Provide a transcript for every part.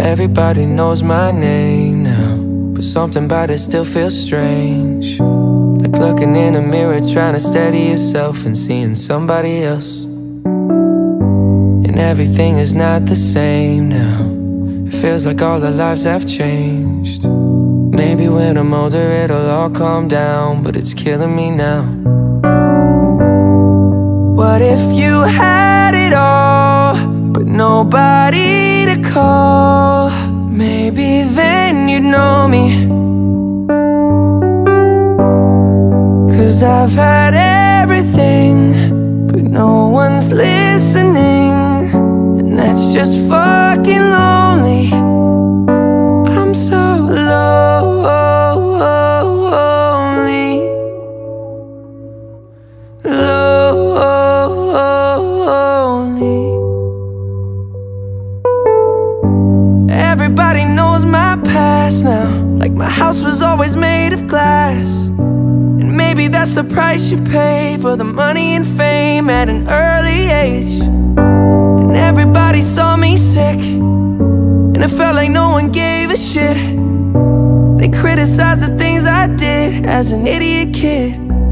Everybody knows my name now, but something about it still feels strange. Like looking in a mirror, trying to steady yourself and seeing somebody else. And everything is not the same now. It feels like all our lives have changed. Maybe when I'm older it'll all calm down, but it's killing me now. What if you had it all, but nobody to call? Maybe then you'd know me. 'Cause I've had everything, but no one's listening, and that's just fucking lonely. I'm so lonely, lonely. Everybody knows my past now, like my house was always made of glass. And maybe that's the price you pay for the money and fame at an early age. And everybody saw me sick, and it felt like no one gave a shit. They criticized the things I did as an idiot kid.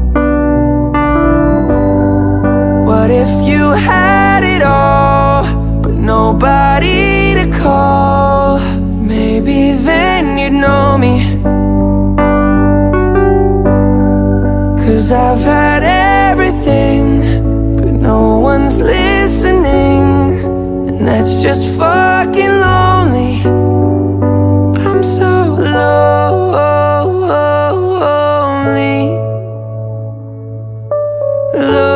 What if you had it all, but nobody to call? Maybe then you'd know me. 'Cause I've had everything, but no one's listening, and that's just fucking lonely. I'm so lonely, lonely.